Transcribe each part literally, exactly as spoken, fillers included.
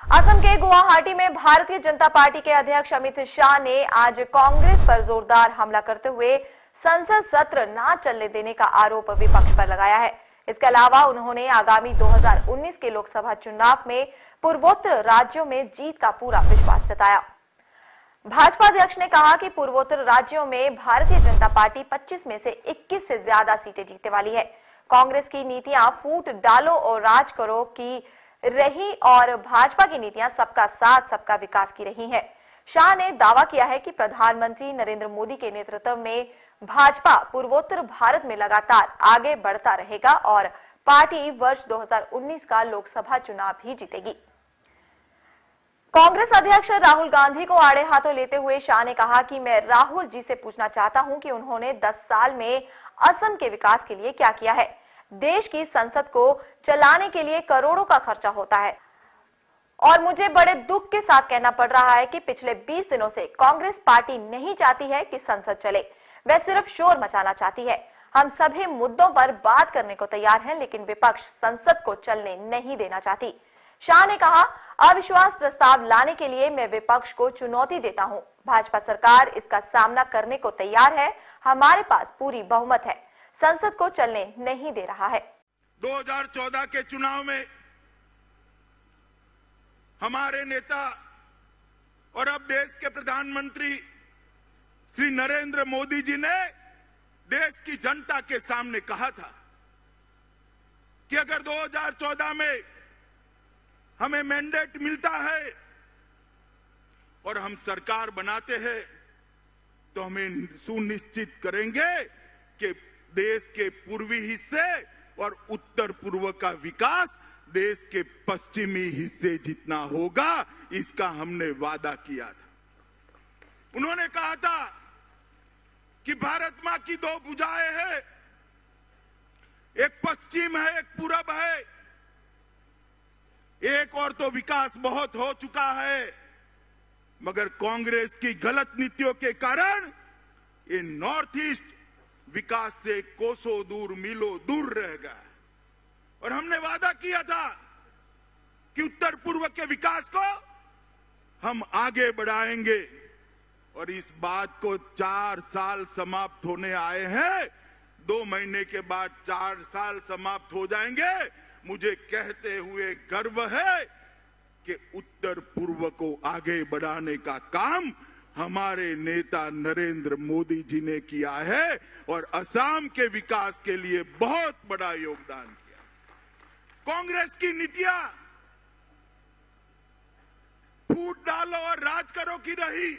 असम के गुवाहाटी में भारतीय जनता पार्टी के अध्यक्ष अमित शाह ने आज कांग्रेस पर जोरदार हमला करते हुए संसद सत्र न चलने देने का आरोप विपक्ष पर लगाया है। इसके अलावा उन्होंने आगामी दो हज़ार उन्नीस के लोकसभा चुनाव में पूर्वोत्तर राज्यों में जीत का पूरा विश्वास जताया। भाजपा अध्यक्ष ने कहा कि पूर्वोत्तर राज्यों में भारतीय जनता पार्टी पच्चीस में से इक्कीस से ज्यादा सीटें जीतने वाली है। कांग्रेस की नीतियां फूट डालो और राज करो की रही और भाजपा की नीतियां सबका साथ सबका विकास की रही हैं। शाह ने दावा किया है कि प्रधानमंत्री नरेंद्र मोदी के नेतृत्व में भाजपा पूर्वोत्तर भारत में लगातार आगे बढ़ता रहेगा और पार्टी वर्ष दो हज़ार उन्नीस का लोकसभा चुनाव भी जीतेगी। कांग्रेस अध्यक्ष राहुल गांधी को आड़े हाथों लेते हुए शाह ने कहा कि मैं राहुल जी से पूछना चाहता हूं कि उन्होंने दस साल में असम के विकास के लिए क्या किया है। देश की संसद को चलाने के लिए करोड़ों का खर्चा होता है और मुझे बड़े दुख के साथ कहना पड़ रहा है कि पिछले बीस दिनों से कांग्रेस पार्टी नहीं चाहती है कि संसद चले, वह सिर्फ शोर मचाना चाहती है। हम सभी मुद्दों पर बात करने को तैयार हैं, लेकिन विपक्ष संसद को चलने नहीं देना चाहती। शाह ने कहा, अविश्वास प्रस्ताव लाने के लिए मैं विपक्ष को चुनौती देता हूं। भाजपा सरकार इसका सामना करने को तैयार है। हमारे पास पूरी बहुमत है। संसद को चलने नहीं दे रहा है। दो हज़ार चौदह के चुनाव में हमारे नेता और अब देश के प्रधानमंत्री श्री नरेंद्र मोदी जी ने देश की जनता के सामने कहा था कि अगर दो हज़ार चौदह में हमें मैंडेट मिलता है और हम सरकार बनाते हैं तो हमें सुनिश्चित करेंगे कि देश के पूर्वी हिस्से और उत्तर पूर्व का विकास देश के पश्चिमी हिस्से जितना होगा, इसका हमने वादा किया था। उन्होंने कहा था कि भारत मां की दो भुजाएं हैं, एक पश्चिम है, एक पूरब है। एक और तो विकास बहुत हो चुका है, मगर कांग्रेस की गलत नीतियों के कारण ये नॉर्थ ईस्ट विकास से कोसों दूर, मीलों दूर रह गया। और हमने वादा किया था कि उत्तर पूर्व के विकास को हम आगे बढ़ाएंगे और इस बात को चार साल समाप्त होने आए हैं। दो महीने के बाद चार साल समाप्त हो जाएंगे। मुझे कहते हुए गर्व है कि उत्तर पूर्व को आगे बढ़ाने का काम हमारे नेता नरेंद्र मोदी जी ने किया है और असम के विकास के लिए बहुत बड़ा योगदान किया। कांग्रेस की नीतियां फूट डालो और राज करो की रही।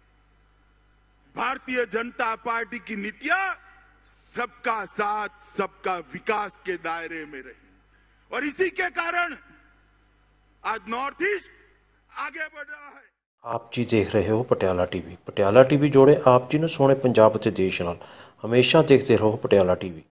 भारतीय जनता पार्टी की नीतियां सबका साथ सबका विकास के दायरे में रही और इसी के कारण आज नॉर्थ ईस्ट आगे बढ़ रहा है। आप जी देख रहे हो पटियाला टीवी। पटियाला टीवी जोड़े आप जी ਨੂੰ ਸੋਹਣੇ ਪੰਜਾਬ ਅਤੇ ਦੇਸ਼ ਨਾਲ। ਹਮੇਸ਼ਾ ਦੇਖਦੇ ਰਹੋ ਪਟਿਆਲਾ ਟੀਵੀ।